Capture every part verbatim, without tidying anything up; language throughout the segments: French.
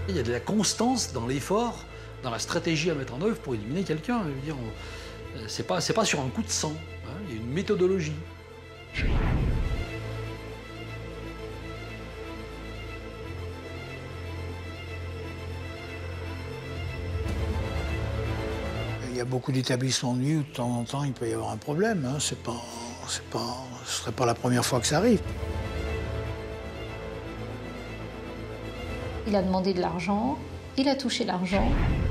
Il y a de la constance dans l'effort, dans la stratégie à mettre en œuvre pour éliminer quelqu'un. Je veux dire, c'est pas, c'est pas sur un coup de sang. Hein, il y a une méthodologie. Il y a beaucoup d'établissements de nuit où de temps en temps il peut y avoir un problème. Hein. C'est pas, c'est pas, ce serait pas la première fois que ça arrive. Il a demandé de l'argent, il a touché l'argent.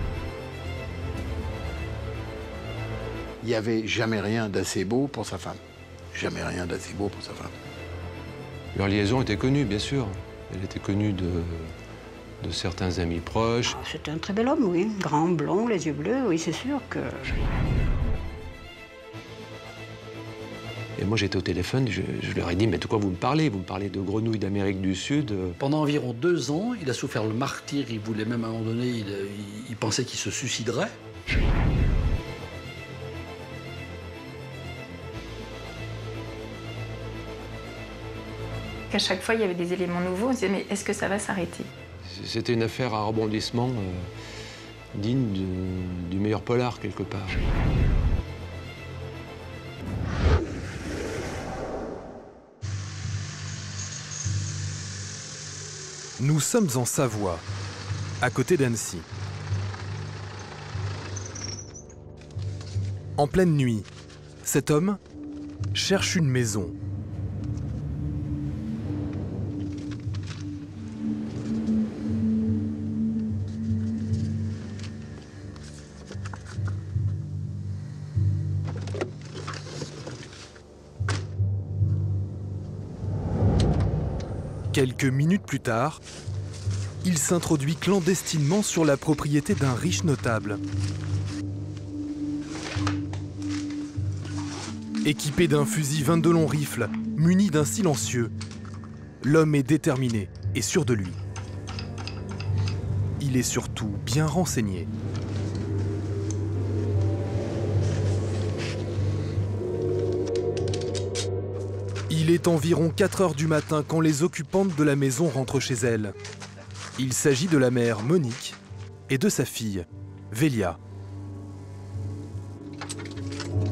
Il n'y avait jamais rien d'assez beau pour sa femme. Jamais rien d'assez beau pour sa femme. Leur liaison était connue, bien sûr. Elle était connue de, de certains amis proches. Ah, c'était un très bel homme, oui. Grand, blond, les yeux bleus, oui, c'est sûr que... Et moi, j'étais au téléphone, je, je leur ai dit, mais de quoi vous me parlez? Vous me parlez de grenouilles d'Amérique du Sud. Pendant environ deux ans, il a souffert le martyre. Il voulait même, à un moment donné, il, il, il pensait qu'il se suiciderait. À chaque fois, il y avait des éléments nouveaux. On se disait, mais est-ce que ça va s'arrêter? C'était une affaire à rebondissement euh, digne de, du meilleur polar, quelque part. Nous sommes en Savoie, à côté d'Annecy. En pleine nuit, cet homme cherche une maison. Quelques minutes plus tard, il s'introduit clandestinement sur la propriété d'un riche notable. Équipé d'un fusil vingt-deux long rifle, muni d'un silencieux, l'homme est déterminé et sûr de lui. Il est surtout bien renseigné. Il est environ quatre heures du matin quand les occupantes de la maison rentrent chez elles. Il s'agit de la mère Monique et de sa fille, Vélia.